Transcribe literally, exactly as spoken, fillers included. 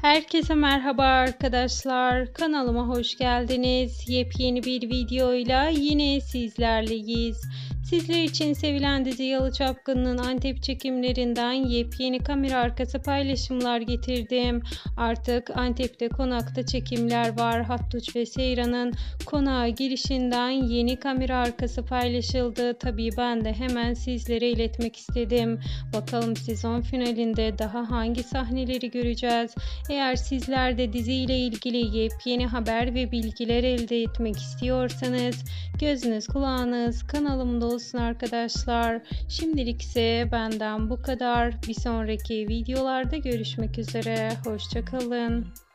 Herkese merhaba arkadaşlar. Kanalıma hoş geldiniz. Yepyeni bir videoyla yine sizlerleyiz. Sizler için sevilen dizi Yalı Çapkını'nın Antep çekimlerinden yepyeni kamera arkası paylaşımlar getirdim. Artık Antep'te konakta çekimler var. Hattuç ve Seyran'ın konağa girişinden yeni kamera arkası paylaşıldı. Tabii ben de hemen sizlere iletmek istedim. Bakalım sezon finalinde daha hangi sahneleri göreceğiz? Eğer sizler de diziyle ilgili yepyeni haber ve bilgiler elde etmek istiyorsanız gözünüz kulağınız kanalımda olsun arkadaşlar. Şimdilik ise benden bu kadar. Bir sonraki videolarda görüşmek üzere. Hoşça kalın.